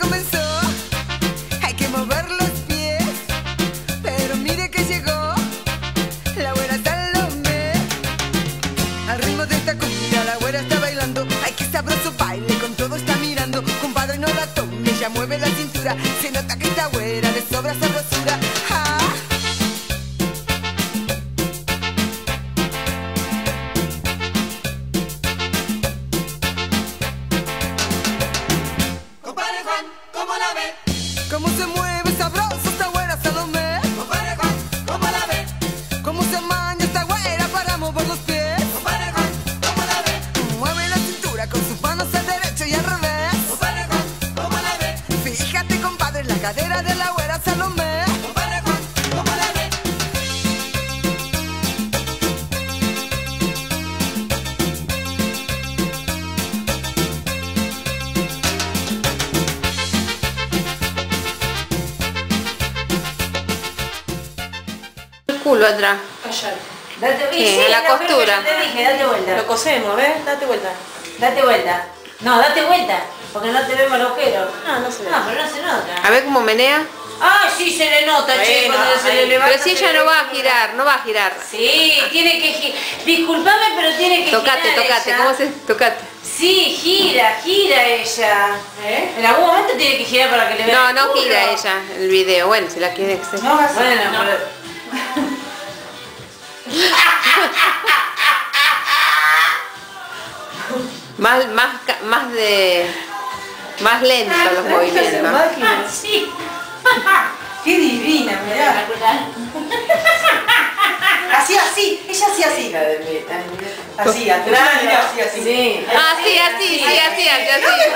comenzó. Hay que mover los pies, pero mire que llegó la güera Salomé. Al ritmo de esta cumbia la güera está bailando. Ay, qué sabroso baile, con todo está mirando. Compadre, no la tome, ella mueve la cintura. Se nota que esta güera le sobra sabrosura. Ah. ¿Cómo se mueve sabroso esta güera Salomé? Compadre Juan, ¿cómo la ve? ¿Cómo se maña esta güera para mover los pies? Compadre Juan, ¿cómo la ve? Mueve la cintura con sus manos al derecho y al revés. Compadre Juan, ¿cómo la ve? Fíjate, compadre, en la cadera de la güera Salomé. Compadre Juan, ¿cómo la ve? El culo atrás. Allá. Date, Sí, en la pero costura. yo te dije, date vuelta. Lo cosemos, ¿ves? Date vuelta. Date vuelta. No, date vuelta. Porque no te vemos el agujero. Ah, no se ve. No, pero no se nota. A ver cómo menea. Ay, sí se le nota, che, Bueno, cuando se le ahí. levanta. Pero si ella no va a girar, no va a girar. Sí, tiene que girar. Disculpame, pero tiene que Tocate, girar tocate, ella. ¿cómo se? Tocate. Sí, gira ella. En algún momento tiene que girar para que le vea No, el no culo. gira ella el video. Bueno, si la quiere hacer. No, así. Bueno, No. pero... Más lento los movimientos. Ah, sí. Qué divina, mirá. Así, así. Ella así, así. Así, atrás, mira, así, así. Sí. Ah, sí, así, sí, así, así,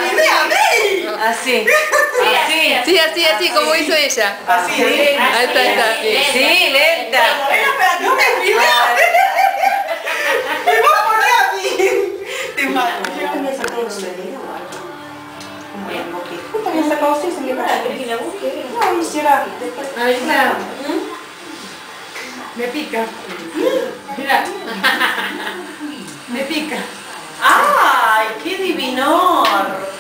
Así. Así. sí, así, como hizo ella. Así, así. Ahí está, ahí está. Sí, lenta. Espera, no me filmé. Me voy a poner a mí. Te mato. Yo también he sacado un sonido. Justo había sacado así, se me para. ¿Querés que la busque? No, hiciera. A ver, claro. Me pica. Mira. Me pica. ¡Ay, qué divinor!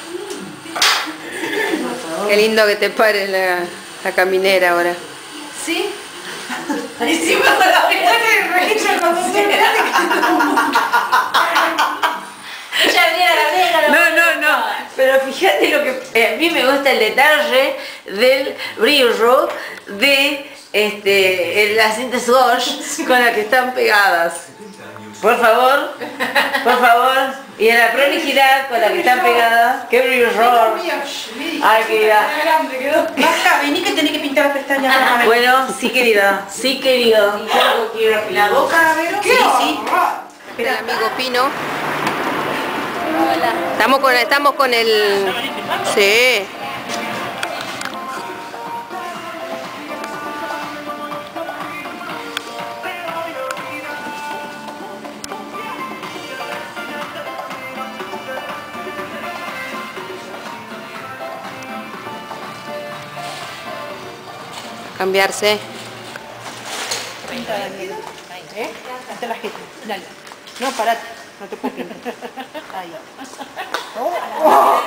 Qué lindo que te pare la caminera ahora. ¿Sí? Y sí, cuando la veo que me echa cuando se me Ella abriera la vena. No. Pero fíjate lo que a mí me gusta el detalle del brillo de las cintas wash con las que están pegadas. Por favor. Y en la prolijidad con la que están pegadas. ¡Qué brillo! Ay, querida. grande quedó. Basta, vení que tenés que pintar las pestañas. Bueno, sí, querida. Sí, querido. La boca, a ver. Sí. El amigo Pino. Estamos con el... Sí. Cambiarse. Hasta la gente. Dale. No, parate. No te puedo pintar. Ahí.